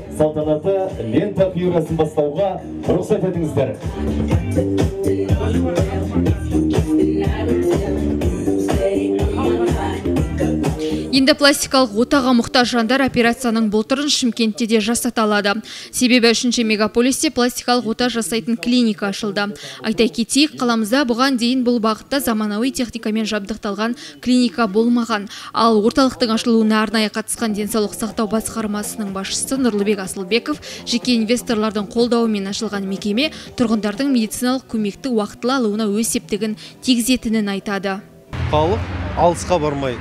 Салтанаты лента қиюрасын бастауға рұқсат етіңіздер. Енді пластикалық отаға мұқтаж жандар операцияның бұл түрін Шымкентте де жасата алады. Себебі 3-ші мегаполисте пластикалық ота жасайтын клиника ашылды. Айта кетейік, қаламызда бұған дейін бұл бағытта заманауи техникамен жабдықталған клиника болмаған. Ал орталықтың ашылуына арнайы қатысқан денсаулық сақтау басқармасының басшысы Нұрлыбек Асылбеков жеке инвесторлардың қолдауымен ашылған мекеме тұрғындардың медициналық көмекті уақытылы алуына өз септігін тигізетінін айтады. Халық алысқа бармай,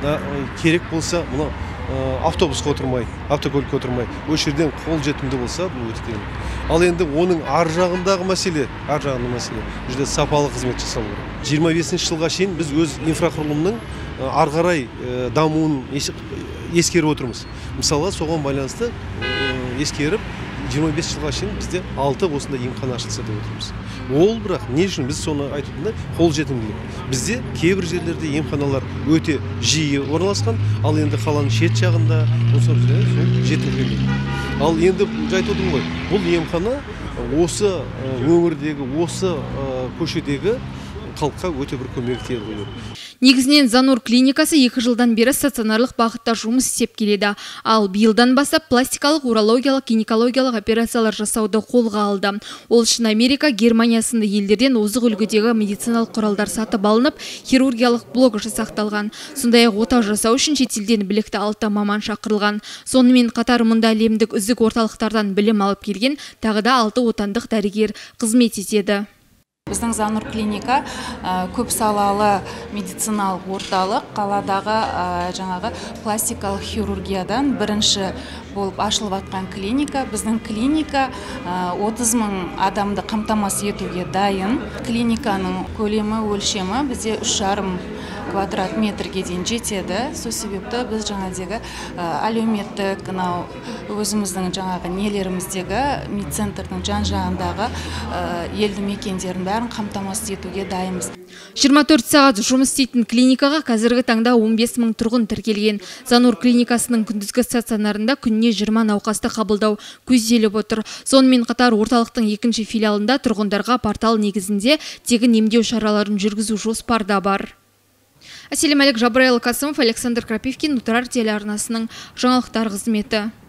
керек болса, мұны автобусқа отырмай, автокөлікке отырмай, осы жерден қол жетімді болса, бұл өте керек. Ал енді оның ар жағындағы мәселе, жүзде сапалы қызмет жасау керек. 25 жылға шейін біз өз инфрақұрылымның ары қарай дамуын ескеріп отырмыз. Мысалы, соған байланысты ескеріп 25 жылға шейін бізде 6 осында емхана ашылса деп отырмыз. Ол бірақ не үшін біз соны айтудың қол жетімділік. Бізде кейбір жерлерде емханалар өте жиі орналасқан, ал енді қаланың шет жағында осы жетілдірілмейді. Ал енді айтудың ғой, бұл емхана осы өңірдегі, осы көшедегі халыққа өте бір көмек тиеді. Негізінен Занур клиникасы 2 жылдан бері стационарлық бағытта жұмыс істеп келеді. Ал биылдан бастап пластикалық, урологиялық, гинекологиялық операциялар жасауды қолға алды. Ол үшін Америка, Германия сынды елдерден озық үлгідегі медициналық құралдар сатып алынып, хирургиялық блок жасақталған. Сондай-ақ ота жасау үшін шетелден білікті 6 маман шақырылған. Сонымен қатар мұнда әлемдік үздік орталықтардан білім алып келген тағы да 6 отандық дәрігер қызмет етеді. Біздің Занур клиника көп салалы медициналық орталық, қаладағы жаңағы пластикалық хирургиядан бірінші болып ашылып атқан клиника. Біздің клиника 30 мың адамды қамтамасыз етуге дайын. Клиниканың көлемі, өлшемі бізде 3,5 квадрат метрге дейін жетеді. Сол себепті біз жаңадегі әлеуметтік, өзіміздің жаңағы нелеріміздегі медцентрдің жан-жағындағы елді мекендерін бәрін қамтамасыз етуге дайынбыз. 24 сағат жұмыс істейтін клиникаға қазіргі таңда 15 мың тұрғын тіркелген. Занур клиникасының күндізгі стационарында күніне 20 науқасты қабылдау көзделіп отыр. Сонымен қатар орталықтың 2-ші филиалында тұрғындарға портал негізінде тегін емдеу шараларын жүргізу жоспарда бар. Әселем Әлік, Жабырайлы Қасымов, Александр Крапивкин, Отырар телеарнасының жаңалықтар қызметі.